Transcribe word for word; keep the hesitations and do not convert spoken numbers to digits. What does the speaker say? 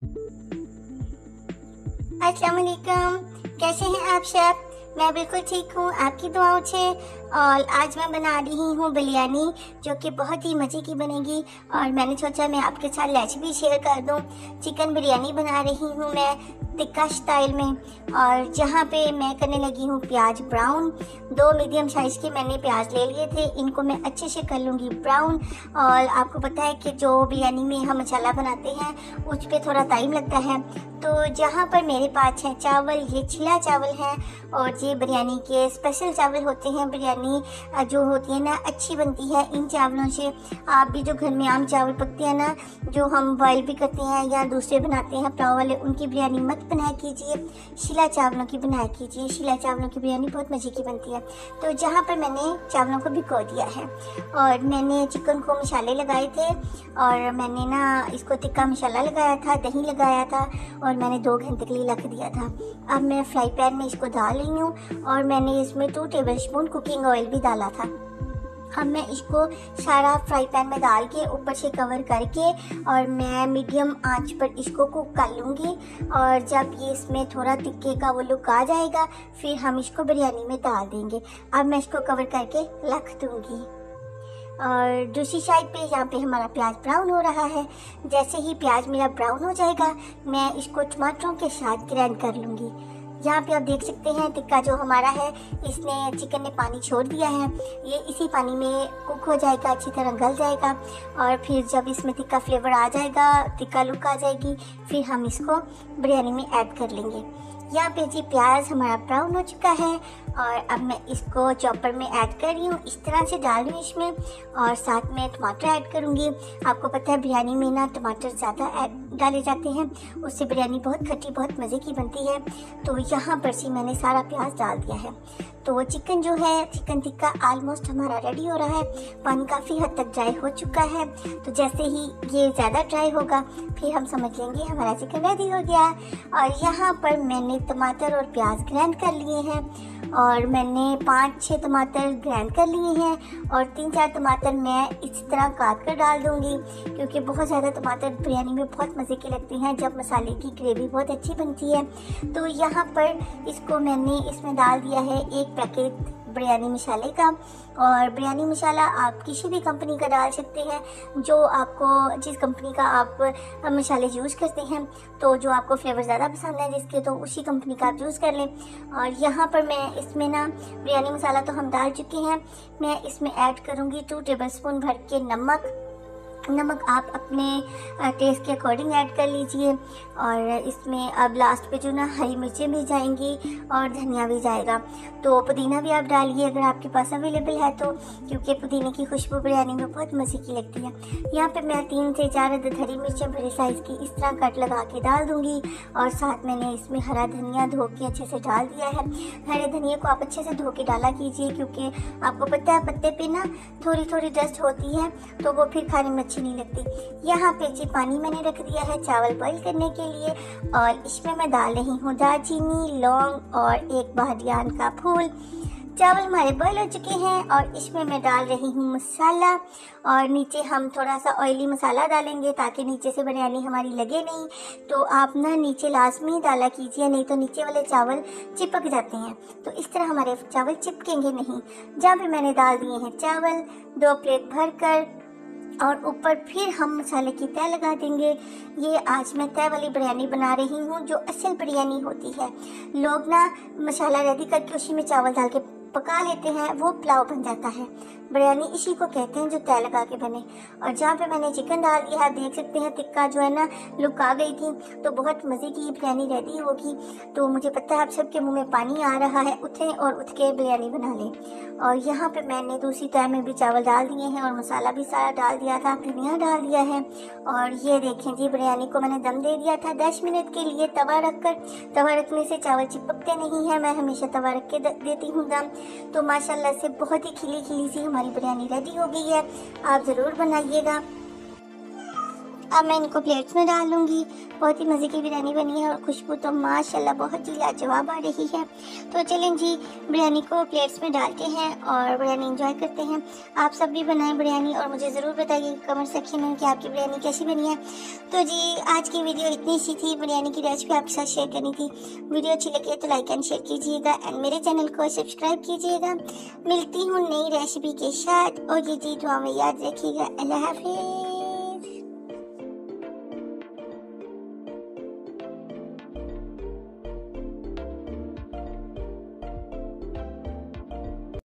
अस्सलाम वालेकुम, कैसे हैं आप सब? मैं बिल्कुल ठीक हूँ आपकी दुआओं से। और आज मैं बना रही हूँ बिरयानी, जो कि बहुत ही मज़े की बनेगी। और मैंने सोचा मैं आपके साथ रेसिपी शेयर कर दूँ। चिकन बिरयानी बना रही हूँ मैं टिक्का स्टाइल में। और जहाँ पे मैं करने लगी हूँ प्याज ब्राउन। दो मीडियम साइज़ के मैंने प्याज ले लिए थे, इनको मैं अच्छे से कर लूँगी ब्राउन। और आपको पता है कि जो बिरयानी में हम मसाला बनाते हैं उस पर थोड़ा टाइम लगता है। तो जहाँ पर मेरे पास है चावल, ये छिला चावल है और ये बिरयानी के स्पेशल चावल होते हैं। बिरयानी जो होती है ना अच्छी बनती है इन चावलों से। आप भी जो घर में आम चावल पकते हैं ना, जो हम बॉयल भी करते हैं या दूसरे बनाते हैं पुलाव वाले, उनकी बिरयानी मत बनाया कीजिए, शिला चावलों की बनाया कीजिए। शिला चावलों की बिरयानी बहुत मज़े की बनती है। तो जहाँ पर मैंने चावलों को भिगो दिया है और मैंने चिकन को मसाले लगाए थे और मैंने ना इसको टिक्का मसाला लगाया था, दही लगाया था और मैंने दो घंटे के लिए रख दिया था। अब मैं फ्राई पैन में इसको डाल रही हूँ और मैंने इसमें two tablespoon cooking oil भी डाला था। अब मैं इसको सारा फ्राई पैन में डाल के ऊपर से कवर करके और मैं मीडियम आंच पर इसको कुक कर लूँगी। और जब ये इसमें थोड़ा टिक्के का वो लुक आ जाएगा फिर हम इसको बिरयानी में डाल देंगे। अब मैं इसको कवर करके रख दूँगी। और दूसरी साइड पे यहाँ पे हमारा प्याज ब्राउन हो रहा है। जैसे ही प्याज मेरा ब्राउन हो जाएगा मैं इसको टमाटरों के साथ ग्राइंड कर लूँगी। यहाँ पे आप देख सकते हैं टिक्का जो हमारा है, इसने चिकन ने पानी छोड़ दिया है। ये इसी पानी में कुक हो जाएगा, अच्छी तरह गल जाएगा। और फिर जब इसमें टिक्का फ्लेवर आ जाएगा, टिक्का लुक आ जाएगी, फिर हम इसको बिरयानी में ऐड कर लेंगे। यहाँ पे जी प्याज हमारा ब्राउन हो चुका है और अब मैं इसको चॉपर में ऐड कर रही हूँ। इस तरह से डाल रही हूँ इसमें और साथ में टमाटर ऐड करूँगी। आपको पता है बिरयानी में ना टमाटर ज़्यादा डाले जाते हैं, उससे बिरयानी बहुत खट्टी बहुत मज़े की बनती है। तो यहाँ पर से मैंने सारा प्याज डाल दिया है। तो चिकन जो है, चिकन टिक्का ऑलमोस्ट हमारा रेडी हो रहा है। पानी काफ़ी हद तक ड्राई हो चुका है। तो जैसे ही ये ज़्यादा ड्राई होगा फिर हम समझ लेंगे हमारा चिकन रेडी हो गया। और यहाँ पर मैंने टमाटर और प्याज ग्राइंड कर लिए हैं और मैंने पाँच छः टमाटर ग्राइंड कर लिए हैं और तीन चार टमाटर मैं इस तरह काट कर डाल दूँगी, क्योंकि बहुत ज़्यादा टमाटर बिरयानी में बहुत मज़े की लगती हैं जब मसाले की ग्रेवी बहुत अच्छी बनती है। तो यहाँ पर इसको मैंने इसमें डाल दिया है एक पैकेट बिरयानी मसाले का। और बिरयानी मसाला आप किसी भी कंपनी का डाल सकते हैं, जो आपको जिस कंपनी का आप मसाले यूज़ करते हैं, तो जो आपको फ्लेवर ज़्यादा पसंद है जिसके, तो उसी कंपनी का आप यूज़ कर लें। और यहाँ पर मैं इसमें ना बिरयानी मसाला तो हम डाल चुके हैं, मैं इसमें ऐड करूँगी टू टेबल स्पून भर के नमक। नमक आप अपने टेस्ट के अकॉर्डिंग ऐड कर लीजिए। और इसमें अब लास्ट पे जो ना हरी मिर्चें भी जाएंगी और धनिया भी जाएगा। तो पुदीना भी आप डालिए अगर आपके पास अवेलेबल है तो, क्योंकि पुदीने की खुशबू बिरयानी में बहुत मज़े की लगती है। यहाँ पे मैं तीन से चार अदद हरी मिर्चें बड़े साइज़ की इस तरह कट लगा के डाल दूँगी। और साथ मैंने इसमें हरा धनिया धो के अच्छे से डाल दिया है। हरे धनिया को आप अच्छे से धो के डाला कीजिए, क्योंकि आपको पता है पत्ते पे ना थोड़ी थोड़ी डस्ट होती है तो वो फिर खाने में अच्छी नहीं लगती। यहाँ पे जी पानी मैंने रख दिया है चावल बॉईल करने के लिए और इसमें मैं डाल रही हूँ दालचीनी, लौंग और एक बादियान का फूल। चावल हमारे बॉईल हो चुके हैं और इसमें मैं डाल रही हूँ मसाला। और नीचे हम थोड़ा सा ऑयली मसाला डालेंगे ताकि नीचे से बिरयानी हमारी लगे नहीं। तो आप ना नीचे लाजमी डाला कीजिए, नहीं तो नीचे वाले चावल चिपक जाते हैं। तो इस तरह हमारे चावल चिपकेंगे नहीं। जहाँ पे मैंने डाल दिए हैं चावल दो प्लेट भर कर और ऊपर फिर हम मसाले की तह लगा देंगे। ये आज मैं तह वाली बिरयानी बना रही हूँ, जो असल बिरयानी होती है। लोग ना मसाला रेडी करके उसी में चावल डाल के पका लेते हैं, वो पुलाव बन जाता है। बिरयानी इसी को कहते हैं जो तय लगा के बने। और जहाँ पे मैंने चिकन डाल दिया है, देख सकते हैं टिक्का जो है ना लुक आ गई थी, तो बहुत मज़े की बिरयानी रेडी होगी। तो मुझे पता है आप सबके मुंह में पानी आ रहा है, उठें और उठ के बिरयानी बना लें। और यहाँ पे मैंने दूसरी तय में भी चावल डाल दिए हैं और मसाला भी सारा डाल दिया था, धनिया डाल दिया है। और ये देखें जी, बिरयानी को मैंने दम दे दिया था दस मिनट के लिए तवा रख कर। तवा रखने से चावल चिपकते नहीं हैं, मैं हमेशा तवा रख के देती हूँ दम। तो माशाल्लाह से बहुत ही खिली खिली सी हमारी बिरयानी रेडी हो गई है। आप ज़रूर बनाइएगा। अब मैं इनको प्लेट्स में डाल लूँगी। बहुत ही मज़े की बिरयानी बनी है और खुशबू तो माशाल्लाह बहुत ही लाजवाब आ रही है। तो चलें जी, बिरयानी को प्लेट्स में डालते हैं और बिरयानी एंजॉय करते हैं। आप सब भी बनाएं बिरयानी और मुझे ज़रूर बताइए कमेंट सेक्शन में कि आपकी बिरयानी कैसी बनी है। तो जी आज की वीडियो इतनी सी थी, बिरयानी की रेसिपी आपके साथ शेयर करनी थी। वीडियो अच्छी लगी तो लाइक एंड शेयर कीजिएगा एंड मेरे चैनल को सब्सक्राइब कीजिएगा। मिलती हूँ नई रेसिपी के साथ और ये जी दुआ में याद रखिएगा। अल्लाह हाफिज़।